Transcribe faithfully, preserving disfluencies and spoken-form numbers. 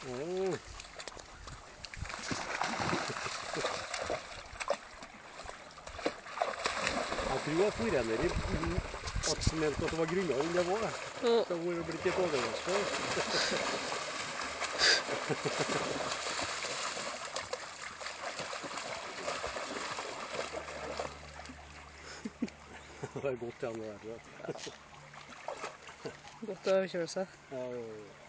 Mm. Jeg tror jeg for henne i at hun mente at det var grunnere enn det var. Så hun har blitt litt overrasket. Det er godt igjen det der. Godt å kjøre seg. Ja, ja, ja.